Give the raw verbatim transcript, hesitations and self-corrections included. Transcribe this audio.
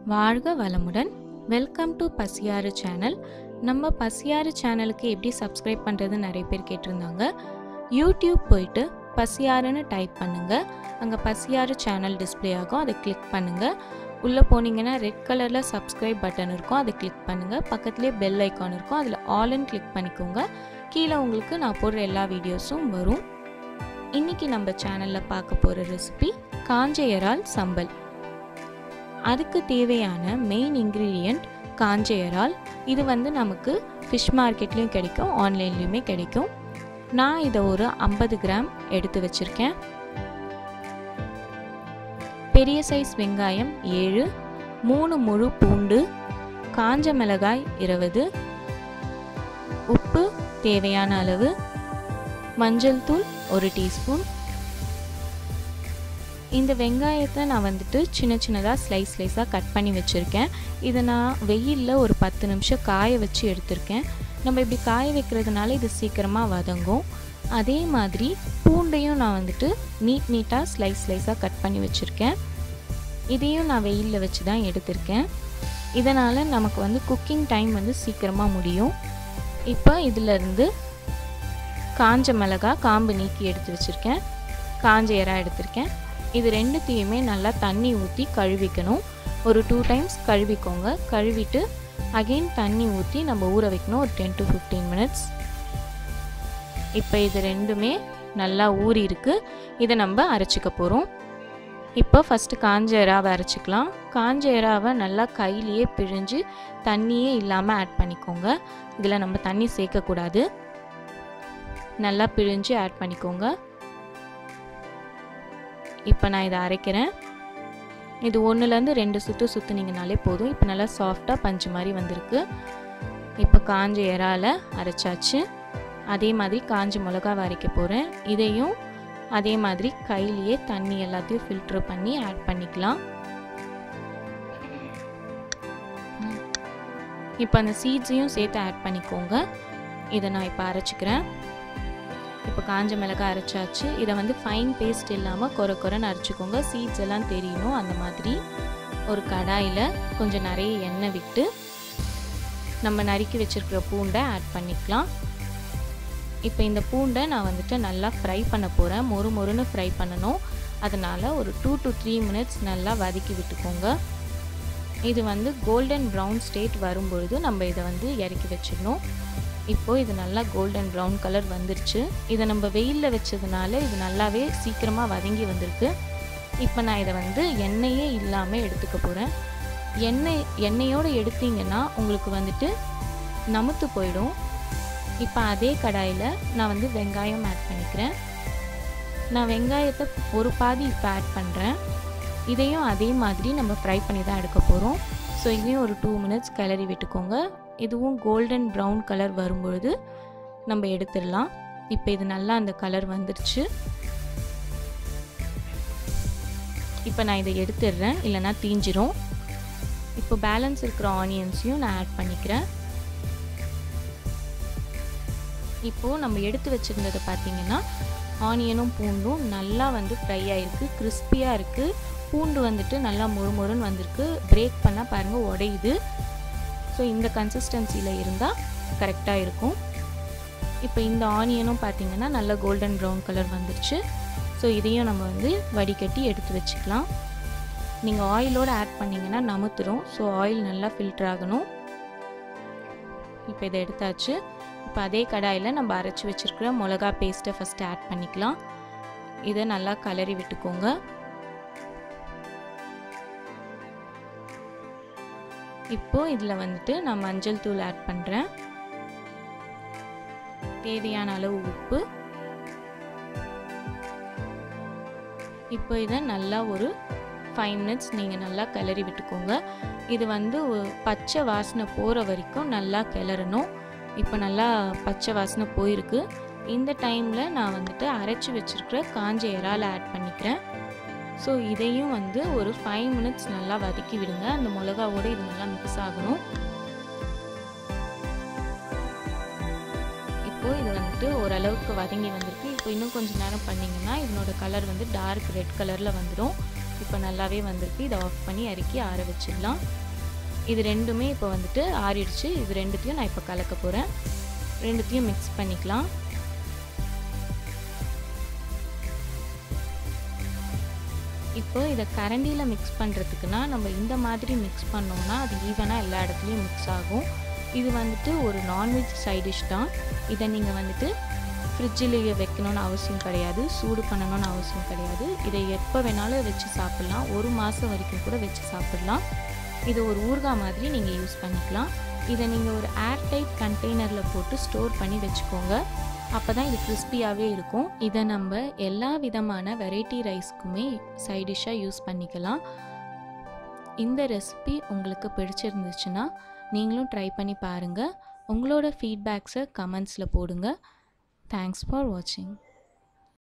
வாழ்க வளமுடன். Welcome to Pasiyaru channel. நம்ம பசியாறு சேனலுக்கு எப்படி சப்ஸ்கிரைப் பண்ணுறது நிறைய பேர் கேட்டிருந்தாங்க. யூடியூப் போயிட்டு பசியாறுன்னு டைப் பண்ணுங்கள். அங்கே பசியாறு சேனல் டிஸ்பிளே ஆகும். அதை கிளிக் பண்ணுங்கள். உள்ளே போனீங்கன்னா ரெட் கலரில் சப்ஸ்கிரைப் பட்டன் இருக்கும். அதை கிளிக் பண்ணுங்கள். பக்கத்துலேயே பெல் ஐக்கான் இருக்கும். அதில் ஆல்னு கிளிக் பண்ணிக்கோங்க. கீழே உங்களுக்கு நான் போடுற எல்லா வீடியோஸும் வரும். இன்றைக்கி நம்ம சேனலில் பார்க்க போகிற ரெசிபி காஞ்ச இறால் சம்பல். அதுக்கு தேவையான மெயின் இன்க்ரீடியண்ட் காஞ்ச இறால். இது வந்து நமக்கு ஃபிஷ் மார்க்கெட்லேயும் கிடைக்கும், ஆன்லைன்லேயுமே கிடைக்கும். நான் இதை ஒரு ஐம்பது கிராம் எடுத்து வச்சுருக்கேன். பெரிய சைஸ் வெங்காயம் ஏழு, மூணு முழு பூண்டு, காஞ்ச மிளகாய் இருபது, உப்பு தேவையான அளவு, மஞ்சள் தூள் ஒரு டீஸ்பூன். இந்த வெங்காயத்தை நான் வந்துட்டு சின்ன சின்னதாக ஸ்லைஸ் ஸ்லைஸாக கட் பண்ணி வச்சுருக்கேன். இதை நான் வெயிலில் ஒரு பத்து நிமிஷம் காய வச்சு எடுத்திருக்கேன். நம்ம இப்படி காய வைக்கிறதுனால இது சீக்கிரமாக வதங்கும். அதே மாதிரி பூண்டையும் நான் வந்துட்டு நீட் நீட்டாக ஸ்லைஸ் ஸ்லைஸாக கட் பண்ணி வச்சுருக்கேன். இதையும் நான் வெயிலில் வச்சு தான் எடுத்திருக்கேன். இதனால் நமக்கு வந்து குக்கிங் டைம் வந்து சீக்கிரமாக முடியும். இப்போ இதிலேருந்து காஞ்ச மிளகாய் காம்பு நீக்கி எடுத்து வச்சுருக்கேன். காஞ்ச இறா எடுத்திருக்கேன். இது ரெண்டுத்தையுமே நல்லா தண்ணி ஊற்றி கழுவிக்கணும். ஒரு டூ டைம்ஸ் கழுவிக்கோங்க. கழுவிட்டு அகெயின் தண்ணி ஊற்றி நம்ம ஊற வைக்கணும் ஒரு டென் டு ஃபிஃப்டீன் மினிட்ஸ். இப்போ இது ரெண்டுமே நல்லா ஊறி இருக்குது. இதை நம்ம அரைச்சிக்க போகிறோம். இப்போ ஃபஸ்ட்டு காஞ்ச இறாவை அரைச்சிக்கலாம். காஞ்ச இறாவை நல்லா கையிலேயே பிழிஞ்சு தண்ணியே இல்லாமல் ஆட் பண்ணிக்கோங்க. இதில் நம்ம தண்ணி சேர்க்கக்கூடாது. நல்லா பிழிஞ்சு ஆட் பண்ணிக்கோங்க. இப்போ நான் இதை அரைக்கிறேன். இது ஒன்றுலேருந்து ரெண்டு சுற்று சுற்றுனீங்கனாலே போதும். இப்போ நல்லா சாஃப்டாக பஞ்சு மாதிரி வந்திருக்கு. இப்போ காஞ்ச இறால அரைச்சாச்சு. அதே மாதிரி காஞ்ச மிளகாவை அரைக்க போகிறேன். இதையும் அதே மாதிரி கையிலேயே தண்ணி எல்லாத்தையும் ஃபில்ட்ரு பண்ணி ஆட் பண்ணிக்கலாம். இப்போ அந்த சீட்ஸையும் சேர்த்து ஆட் பண்ணிக்கோங்க. இதை நான் இப்போ அரைச்சிக்கிறேன். இப்போ காஞ்ச மிளகாய் அரைச்சாச்சு. இதை வந்து ஃபைன் பேஸ்ட் இல்லாமல் கொர கொரன்னு அரைச்சிக்கோங்க. சீட்ஸ் எல்லாம் தெரியணும். அந்த மாதிரி ஒரு கடாயில் கொஞ்சம் நிறைய எண்ணெய் விட்டு நம்ம நறுக்கி வச்சுருக்கிற பூண்டை ஆட் பண்ணிக்கலாம். இப்போ இந்த பூண்டை நான் வந்துட்டு நல்லா ஃப்ரை பண்ண போகிறேன். மொறு மொறுன்னு ஃப்ரை பண்ணணும். அதனால் ஒரு டூ டு த்ரீ மினிட்ஸ் நல்லா வதக்கி விட்டுக்கோங்க. இது வந்து கோல்டன் ப்ரௌன் ஸ்டேட் வரும்பொழுது நம்ம இதை வந்து இறக்கி வச்சிடணும். இப்போது இது நல்லா கோல்டன் ப்ரௌன் கலர் வந்துருச்சு. இதை நம்ம வெயிலில் வச்சதுனால இது நல்லாவே சீக்கிரமாக வதங்கி வந்திருக்கு. இப்போ நான் இதை வந்து எண்ணெயே இல்லாமல் எடுத்துக்க போகிறேன். எண்ணெய் எண்ணெயோடு எடுத்தீங்கன்னா உங்களுக்கு வந்துட்டு நமுத்து போயிடும். இப்போ அதே கடாயில் நான் வந்து வெங்காயம் ஆட் பண்ணிக்கிறேன். நான் வெங்காயத்தை ஒரு பாதி இப்போ ஆட் பண்ணுறேன். இதையும் அதே மாதிரி நம்ம ஃப்ரை பண்ணி தான் எடுக்க போகிறோம். ஸோ இதையும் ஒரு டூ மினிட்ஸ் கிளறி விட்டுக்கோங்க. இதுவும் கோல்டன் ப்ரௌன் கலர் வரும்பொழுது நம்ம எடுத்துடலாம். இப்போ இது நல்லா அந்த கலர் வந்துடுச்சு. இப்போ நான் இதை எடுத்துடுறேன், இல்லைனா தீஞ்சிரும். இப்போ பேலன்ஸ் இருக்கிற ஆனியன்ஸையும் நான் ஆட் பண்ணிக்கிறேன். இப்போது நம்ம எடுத்து வச்சுருந்ததை பார்த்திங்கன்னா ஆனியனும் பூண்டும் நல்லா வந்து ஃப்ரை ஆகிருக்கு, கிறிஸ்பியாக இருக்குது. பூண்டு வந்துட்டு நல்லா மொறு மொறுன்னு வந்திருக்கு. பிரேக் பண்ணால் பாருங்கள் உடையுது. ஸோ இந்த கன்சிஸ்டன்சியில் இருந்தால் கரெக்டாக இருக்கும். இப்போ இந்த ஆனியனும் பார்த்திங்கன்னா நல்லா கோல்டன் ப்ரௌன் கலர் வந்துருச்சு. ஸோ இதையும் நம்ம வந்து வடிகட்டி எடுத்து வச்சுக்கலாம். நீங்கள் ஆயிலோடு ஆட் பண்ணிங்கன்னா நமுத்துரும். ஸோ ஆயில் நல்லா ஃபில்டர் ஆகணும். இப்போ இதை எடுத்தாச்சு. இப்போ அதே கடாயில் நம்ம அரைச்சி வச்சுருக்கிற மிளகா பேஸ்ட்டை ஃபஸ்ட்டு ஆட் பண்ணிக்கலாம். இதை நல்லா கலரி விட்டுக்கோங்க. இப்போது இதில் வந்துட்டு நான் மஞ்சள் தூள் ஆட் பண்ணுறேன். தேவையான அளவு உப்பு. இப்போ இதை நல்லா ஒரு ஃபைவ் மினிட்ஸ் நீங்கள் நல்லா கிளறி விட்டுக்கோங்க. இது வந்து பச்சை வாசனை போகிற வரைக்கும் நல்லா கிளறணும். இப்போ நல்லா பச்சை வாசனை போயிருக்கு. இந்த டைமில் நான் வந்துட்டு அரைச்சி வச்சுருக்கிற காஞ்ச இறால ஆட் பண்ணிக்கிறேன். ஸோ இதையும் வந்து ஒரு ஃபைவ் மினிட்ஸ் நல்லா வதக்கி விடுங்க. அந்த மிளகாவோடு இது நல்லா மிக்ஸ் ஆகணும். இப்போது இது வந்துட்டு ஓரளவுக்கு வதங்கி வந்திருக்கு. இப்போ இன்னும் கொஞ்சம் நேரம் பண்ணிங்கன்னா இதனோட கலர் வந்து டார்க் ரெட் கலரில் வந்துடும். இப்போ நல்லாவே வந்திருக்கு. இதை ஆஃப் பண்ணி இறக்கி ஆற வச்சிடலாம். இது ரெண்டுமே இப்போ வந்துட்டு ஆறிடுச்சு. இது ரெண்டுத்தையும் நான் இப்போ கலக்க போகிறேன். ரெண்டுத்தையும் மிக்ஸ் பண்ணிக்கலாம். இப்போ இதை கரண்டியில் மிக்ஸ் பண்ணுறதுக்குன்னா நம்ம இந்த மாதிரி மிக்ஸ் பண்ணோம்னா அது ஈவனாக எல்லா இடத்துலையும் மிக்ஸ் ஆகும். இது வந்துட்டு ஒரு நான்வெஜ் சைட் டிஷ் தான். இதை நீங்கள் வந்துட்டு ஃப்ரிட்ஜிலேயே வைக்கணும்னு அவசியம் கிடையாது, சூடு பண்ணணும்னு அவசியம் கிடையாது. இதை எப்போ வேணாலும் வச்சு சாப்பிட்லாம். ஒரு மாதம் வரைக்கும் கூட வச்சு சாப்பிட்லாம். இதை ஒரு ஊறுகாய் மாதிரி நீங்கள் யூஸ் பண்ணிக்கலாம். இதை நீங்கள் ஒரு ஏர்டைட் கண்டெய்னரில் போட்டு ஸ்டோர் பண்ணி வச்சுக்கோங்க. அப்போ தான் இது கிறிஸ்பியாகவே இருக்கும். இதை நம்ம எல்லா விதமான வெரைட்டி ரைஸ்க்குமே சைட் டிஷ்ஷாக யூஸ் பண்ணிக்கலாம். இந்த ரெசிபி உங்களுக்கு பிடிச்சிருந்துச்சுன்னா நீங்களும் ட்ரை பண்ணி பாருங்கள். உங்களோட ஃபீட்பேக்ஸை கமெண்ட்ஸில் போடுங்க. தேங்க்ஸ் ஃபார் வாட்சிங்.